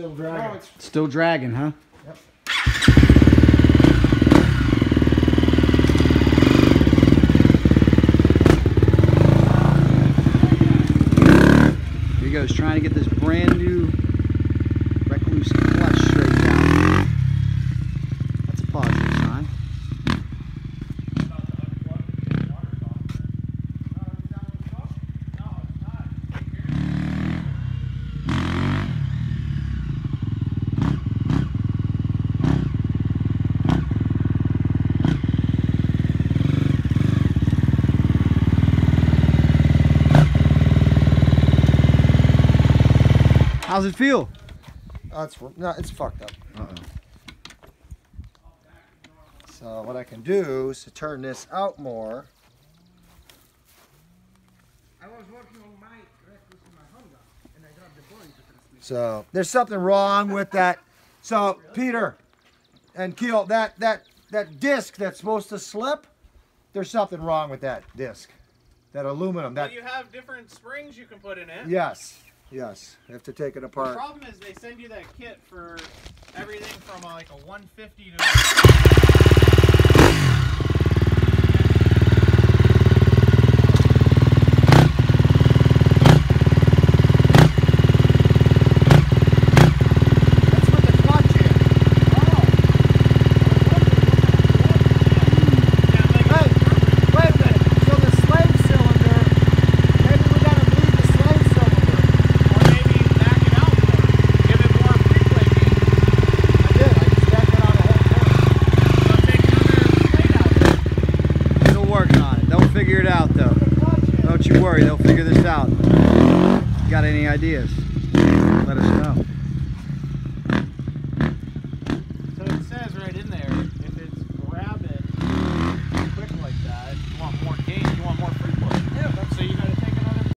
still dragging. No, it's still dragging, huh? Yep. Here he goes, trying to get this brand new Rekluse Clutch straight down. That's a positive sign. How's it feel? It's fucked up. Uh-oh. So what I can do is to turn this out more. I was working on my Rekluse in my Honda, and I dropped the body to transmit. So there's something wrong with that. So Peter and Keel, that disc that's supposed to slip, there's something wrong with that disc, that aluminum. Well, you have different springs you can put in it. Yes. Yes, you have to take it The apart. problem is they send you that kit for everything from like a 150 to... Figure it out though. Don't you worry, they'll figure this out. Got any ideas? Let us know.